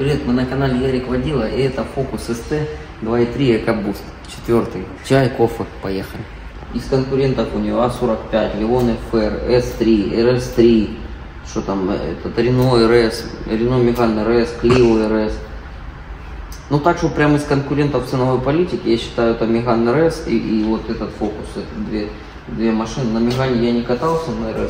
Привет, мы на канале Ярик Водила, и это Focus ST 2.3 EcoBoost, 4. Чай, кофе, поехали. Из конкурентов у нее А45, Leon FR, S3, RS3, что там, этот Renault RS, Renault Megane RS, Clio RS. Ну так что прямо из конкурентов ценовой политики, я считаю, это Megane RS и вот этот Focus, это две машины. На Megane я не катался, на RS.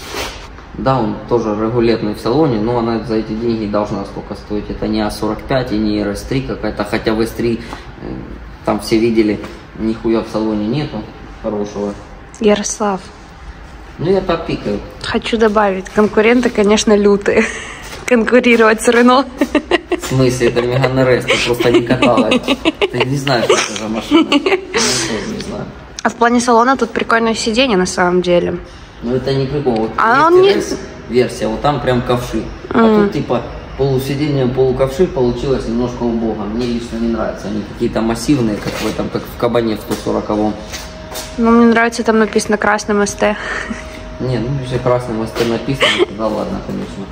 Да, он тоже регулярный в салоне, но она за эти деньги должна сколько стоить. Это не А45 и не RS3 какая-то, хотя в S3 там все видели, нихуя в салоне нету хорошего. Ярослав. Ну я так пикаю. Хочу добавить, конкуренты, конечно, лютые. Конкурировать с Renault. В смысле, это Megane RS, ты просто не каталась. Ты не знаешь, что это за машина. Я тоже не знаю. А в плане салона тут прикольное сиденье на самом деле. Ну это не прикол. Вот есть версия, вот там прям ковши. А тут типа полусиденье, полуковши получилось немножко убого. Мне лично не нравится. Они какие-то массивные, как в этом, как в Кабане в 140-м. Ну мне нравится, там написано красным СТ. Не, ну если красным СТ написано, да ладно, конечно.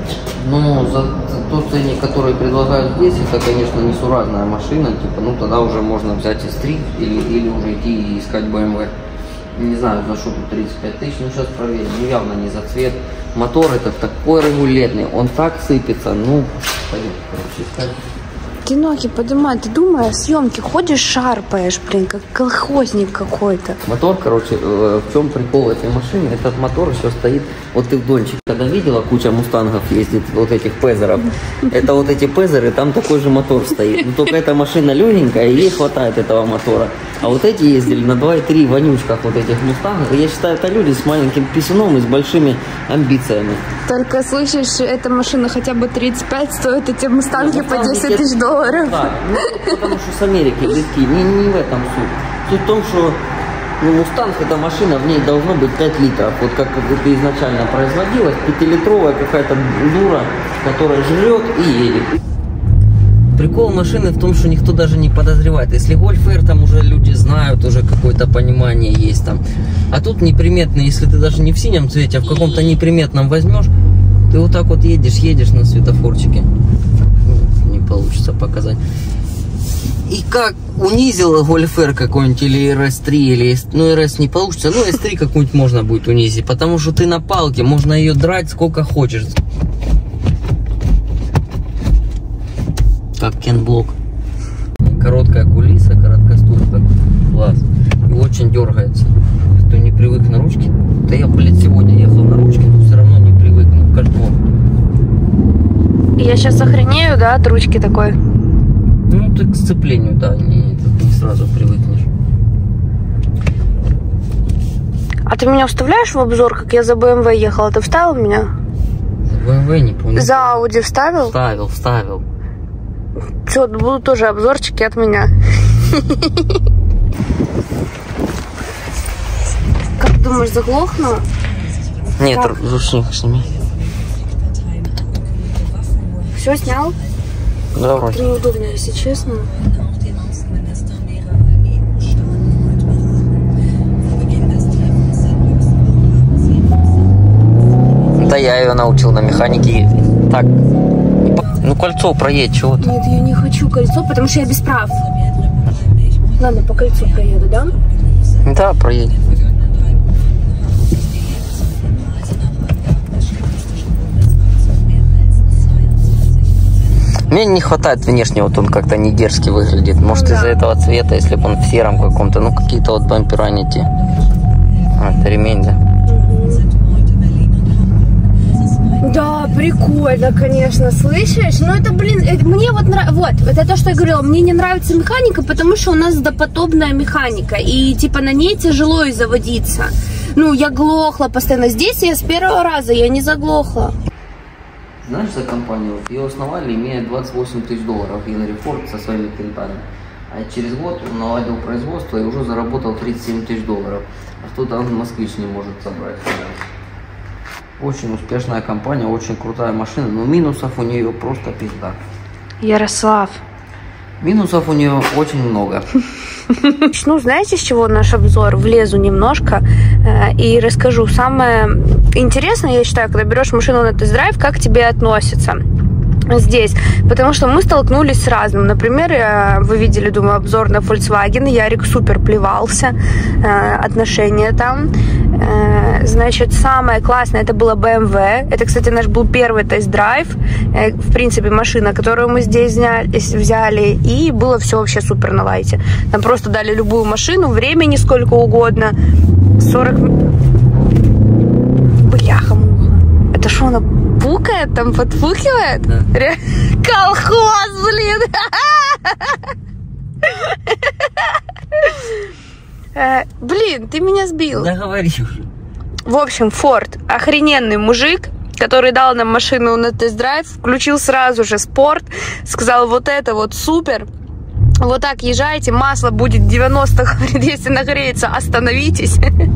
Ну, за тот ценник, который предлагают здесь, это, конечно, несуразная машина. Типа, ну тогда уже можно взять S3 или уже идти и искать BMW. Не знаю, за что тут 35 тысяч, ну сейчас проверим. Ну явно не за цвет. Мотор это такой регулярный, он так сыпется. Ну, пойдем, короче, искать. Ты ноги поднимай, ты думаешь, съемки ходишь, шарпаешь, блин, как колхозник какой-то. Мотор, короче, в чем прикол этой машины? Этот мотор еще стоит, вот ты в Дончик, когда видела, куча мустангов ездит, вот этих пезеров. Это вот эти пезеры, там такой же мотор стоит. Но только эта машина легенькая, и ей хватает этого мотора. А вот эти ездили на 2.3 вонючках вот этих мустангов. И я считаю, это люди с маленьким писюном и с большими амбициями. Только слышишь, эта машина хотя бы 35 стоит, эти мустанги по 10 тысяч долларов. Да, ну, потому что с Америки легкие, не в этом суть. Суть в том, что Мустанг, эта машина, в ней должно быть 5 литров. Вот как это изначально производилось, 5-литровая какая-то дура, которая жрет и едет. Прикол машины в том, что никто даже не подозревает. Если Golf R, там уже люди знают, уже какое-то понимание есть там. А тут неприметный, если ты даже не в синем цвете, а в каком-то неприметном возьмешь, ты вот так вот едешь на светофорчике. Не получится показать. И как унизила Golf R какой-нибудь или RS3, или ну RS не получится, ну S3 какую-нибудь можно будет унизить, потому что ты на палке, можно ее драть сколько хочешь. Как Кен-блок. Короткая кулиса, короткоступка. Класс. И очень дергается. Кто не привык на ручки. Да я, блядь, сегодня ехал на ручки, но все равно не привык. Ну, картон. Я сейчас охренею, да, от ручки такой? Ну, ты к сцеплению, да, не сразу привыкнешь. А ты меня вставляешь в обзор, как я за BMW ехала? Ты вставил меня? За BMW не помню. За Audi вставил? Вставил. Все, будут тоже обзорчики от меня. Как думаешь, заглохну? Нет, ручник сними. Все, снял? Да, вроде. Это неудобно, если честно. Да я ее научил на механике ездить. Так. Ну кольцо проедь, чего ты? Нет, я не хочу кольцо, потому что я без прав. Ладно, по кольцу проеду, да? Да, проедь. Мне не хватает внешне, вот он как-то не дерзкий выглядит. Может, из-за этого цвета, если бы он в сером каком-то, ну какие-то вот бампера не те. А, это ремень, да? Да, прикольно, конечно, слышишь? Ну это, блин, мне вот нравится, вот, это то, что я говорила, мне не нравится механика, потому что у нас допотопная механика, и типа на ней тяжело и заводиться. Ну, я глохла постоянно, здесь я с первого раза, я не заглохла. Знаешь за компанию? Ее основали, имея 28 тысяч долларов, Генри Форд со своими кентами. А через год он наладил производство и уже заработал 37 тысяч долларов. А тут он москвич не может собрать. Очень успешная компания, очень крутая машина, но минусов у нее просто пизда. Ярослав. Минусов у нее очень много. Ну, знаете, с чего наш обзор? Влезу немножко и расскажу. Самое интересное, я считаю, когда берешь машину на тест-драйв, как к тебе относятся. здесь, потому что мы столкнулись с разным. Например, вы видели, думаю, обзор на Volkswagen. Ярик супер плевался, отношения там. Значит, самое классное это было BMW. Это, кстати, наш был первый тест-драйв. В принципе, машина, которую мы здесь взяли. И было все вообще супер на лайте. Нам просто дали любую машину, времени сколько угодно. 40... Бляха-муха. Это что, она пукает там, подпухивает? Да. Колхоз, блин! Блин, ты меня сбил. Да говори уже. В общем, Ford охрененный мужик, который дал нам машину на тест-драйв, включил сразу же спорт, сказал, вот это вот супер, вот так езжайте, масло будет 90, говорит, если нагреется, остановитесь.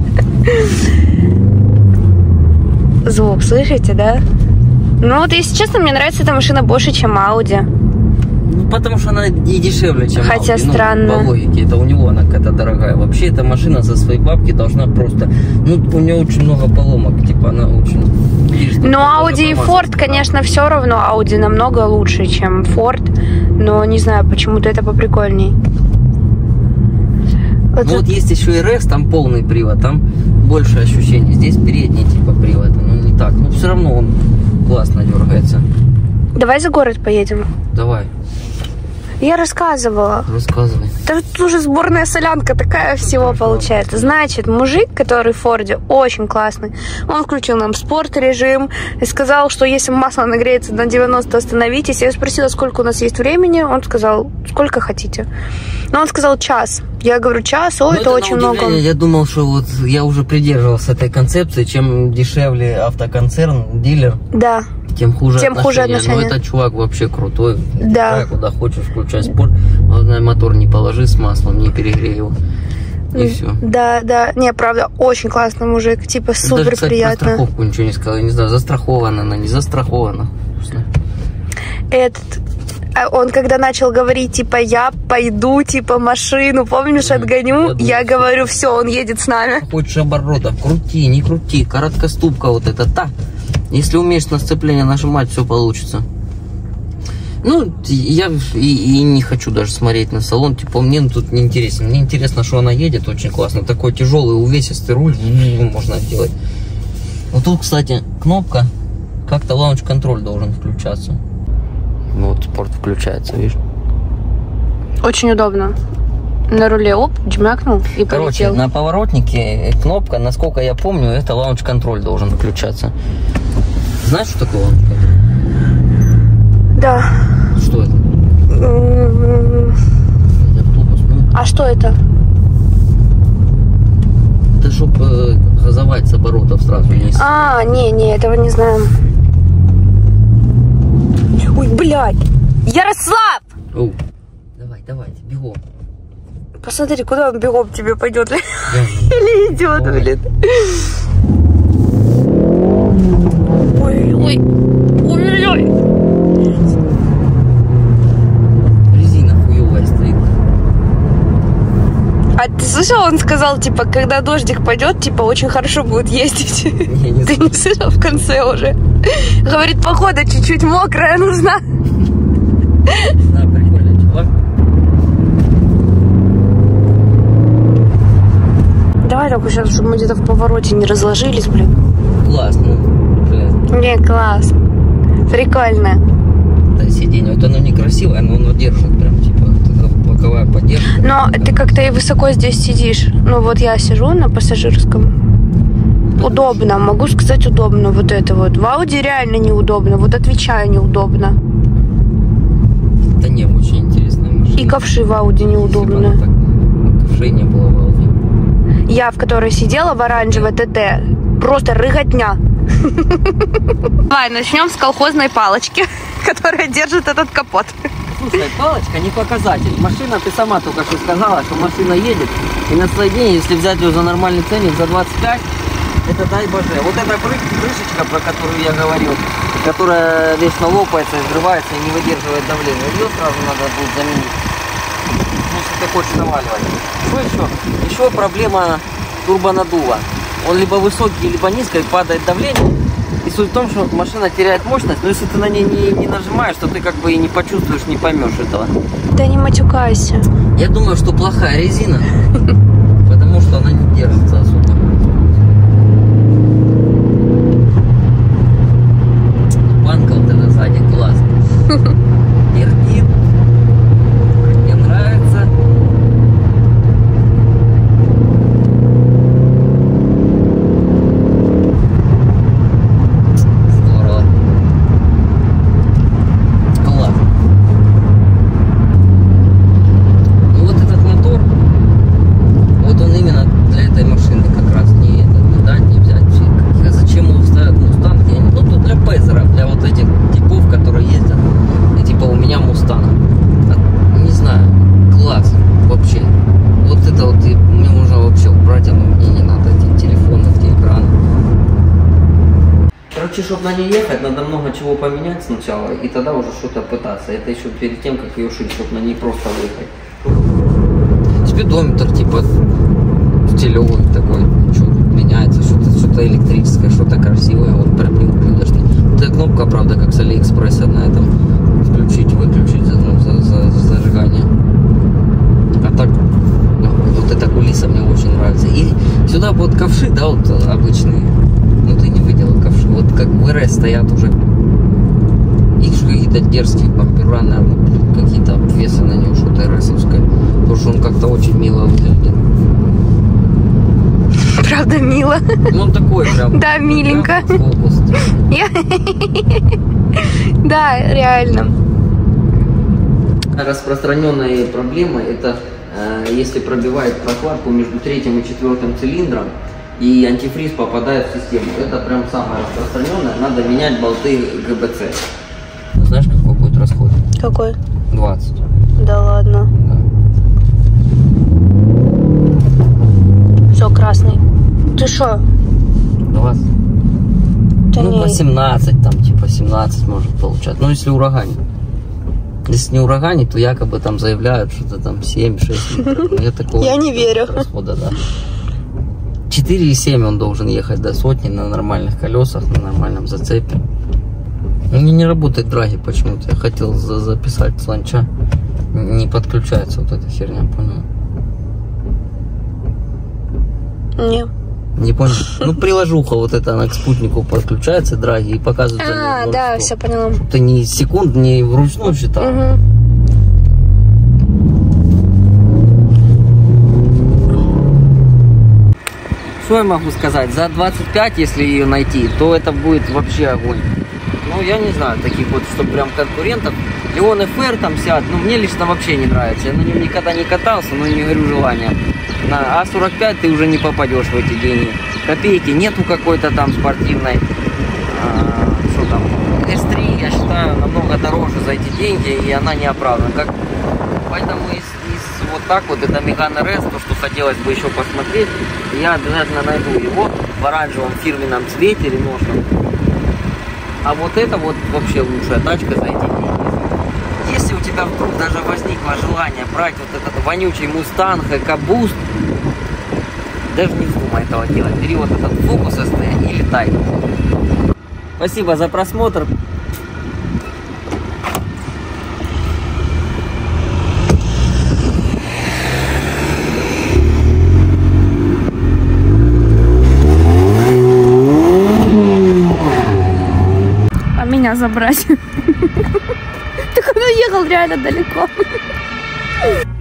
Звук, слышите, да? Ну вот, если честно, мне нравится эта машина больше, чем Audi. Ну, потому что она и дешевле, чем Хотя Audi. странно. Ну, по логике, это у него она какая-то дорогая. Вообще, эта машина за свои бабки должна просто... Ну, у нее очень много поломок, типа, она очень... Но Audi и Ford, конечно, все равно Audi намного лучше, чем Ford. Но, не знаю, почему-то это поприкольней. Ну, вот есть еще и RS, там полный привод, там больше ощущений. Здесь передний, типа, привод, ну, не так. Но все равно он классно дергается. Давай за город поедем. Давай. Я рассказывала. Рассказывай. Тут уже сборная солянка такая всего получается. Значит, мужик, который в Форде, очень классный. Он включил нам спорт-режим и сказал, что если масло нагреется на 90, остановитесь. Я спросила, сколько у нас есть времени. Он сказал, сколько хотите. Но он сказал час. Я говорю, час, ой, это очень много. Я думал, что вот я уже придерживался этой концепции. Чем дешевле автоконцерн, дилер, да, тем хуже отношения. Но этот чувак вообще крутой. Да. Куда хочешь, включай спорт. Главное, мотор не положи с маслом, не перегрей его. И все. Да, да. Не, правда, очень классный мужик. Типа супер даже, кстати, приятно. Про страховку ничего не сказал. Я не знаю, застрахована она, не застрахована. Он когда начал говорить, типа, я пойду, типа, машину, помнишь, отгоню, я говорю, все, он едет с нами. Хочешь оборотов, крути, не крути, короткоступка вот эта, так. Если умеешь на сцепление нажимать, все получится. Ну, я и не хочу даже смотреть на салон, типа, мне тут не интересно. Мне интересно, что она едет очень классно. Такой тяжелый, увесистый руль можно делать. Вот тут, кстати, кнопка, как-то лаунж-контроль должен включаться. Ну вот спорт включается, видишь? Очень удобно. На руле, оп, джмякнул и короче, полетел. На поворотнике кнопка, насколько я помню, это лаунж-контроль должен включаться. Знаешь, что такое лаунж-контроль? Да. Что это? А что это? Это чтобы газовать с оборотов сразу. Не, этого не знаю. Ой, блядь! Ярослав! Оу. Давай, бегом. Посмотри, куда он бегом тебе пойдет. Или идет, блин. Ой. Резина хуевая стоит. А ты слышал, он сказал, типа, когда дождик пойдет, типа, очень хорошо будет ездить. Ты не слышал в конце уже? Говорит, похода чуть-чуть мокрая нужна. Да, прикольный чувак. Давай только сейчас, чтобы мы где-то в повороте не разложились, блин. Классно, блин. Не, класс. Прикольно. Да, сиденье, вот оно некрасивое, но оно держит прям, типа, боковая поддержка. Но ты как-то и высоко здесь сидишь. Ну вот я сижу на пассажирском. Удобно, могу сказать, удобно вот это вот. В Ауди реально неудобно, вот отвечаю, неудобно. Да не, очень интересная машина. И ковши в Ауди неудобно. Ковшей не было в Ауди. Я, в которой сидела, в оранжевой ТТ, просто рыготня. Давай, начнем с колхозной палочки, которая держит этот капот. Слушай, палочка не показатель. Машина, ты сама только что сказала, что машина едет. И на свой день, если взять ее за нормальный ценник, за 25, это дай боже. Вот эта крышечка, про которую я говорил, которая вечно лопается, взрывается и не выдерживает давления, ее сразу надо будет заменить, если ты хочешь наваливать. Что еще? Еще проблема турбонаддува. Он либо высокий, либо низкий, падает давление, И суть в том, что машина теряет мощность, но если ты на ней не нажимаешь, то ты как бы и не почувствуешь, не поймешь этого. Да не матюкайся. Я думаю, что плохая резина, потому что она не держится особо. Банка вот эта сзади класс. Пердит. Мне нравится. Здорово. Класс. Ну вот этот мотор, вот он именно для этой машины как раз не дать, не взять. Зачем его ставят Мустанг? Ну тут для пейзеров, для вот этих типов, которые ездят. И типа у меня Мустанг. Не знаю, класс вообще. Вот это вот мне можно вообще убрать, оно мне не надо, эти телефоны, эти экраны. Короче, чтобы на ней ехать, надо много чего поменять сначала, и тогда уже что-то пытаться. Это еще перед тем, как ее шить, чтобы на ней просто выехать. Спидометр типа стилевой такой, что меняется, что-то электрическое, что-то красивое, вот прям не ублюдочно. Эта кнопка, правда, как с Алиэкспресса на этом, включить, выключить зажигание. А так, вот эта кулиса мне очень нравится. И сюда вот ковши, да, вот обычные, ну ты не видел ковши, вот как в РС стоят уже, их же какие-то дерзкие бампера, наверное, какие-то обвесы на него, что-то РСовское, потому что он как-то очень мило выглядит. Правда мило. Ну он такой прям. Да, миленько. Фокус. Да, реально. Распространенная проблема это если пробивает прокладку между третьим и четвертым цилиндром и антифриз попадает в систему. Это прям самое распространенное. Надо менять болты ГБЦ. Знаешь, какой будет расход? Какой? 20. Да ладно. Да. Все, красный. Ты шо? 20. Да ну, не. 18, там, типа 17 может получать. Ну, если ураганит. Если не ураганит, то якобы там заявляют, что-то там 7-6 литров. Но я такого Я не верю. Расхода, да. 4,7 он должен ехать до сотни на нормальных колесах, на нормальном зацепе. У меня не работает драги почему-то. Я хотел записать с ланча. Не подключается вот эта херня, понял? Не. Не понял. Ну, приложуха вот эта, она к спутнику подключается, драги, и показывает. А, да, все поняла. Чтобы ты ни секунд, ни вручную считал. Угу. Что я могу сказать? За 25, если ее найти, то это будет вообще огонь. Ну, я не знаю, таких вот, что прям конкурентов. Леон FR там сядет, ну, мне лично вообще не нравится. Я на нем никогда не катался, но не говорю желания. На А45 ты уже не попадешь в эти деньги. Копейки нету какой-то там спортивной. Что там? S3, я считаю, намного дороже за эти деньги, и она не оправдана. Поэтому из вот так вот, это Megane RS, то, что хотелось бы еще посмотреть, я обязательно найду его в оранжевом фирменном цвете, реношном. А вот это вот вообще лучшая тачка за эти деньги. Если у тебя вдруг даже возникло желание брать вот этот вонючий Mustang, EcoBoost, даже не вздумай этого делать. Бери вот этот Focus ST и летай. Спасибо за просмотр. А меня забрать. Так он уехал реально далеко.